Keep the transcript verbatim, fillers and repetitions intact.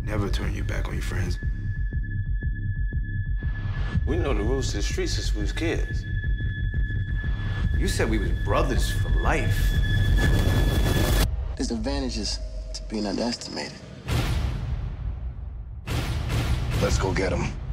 Never turn your back on your friends. We know the rules to the streets since we was kids. You said we was brothers for life. There's advantages to being underestimated. Let's go get him.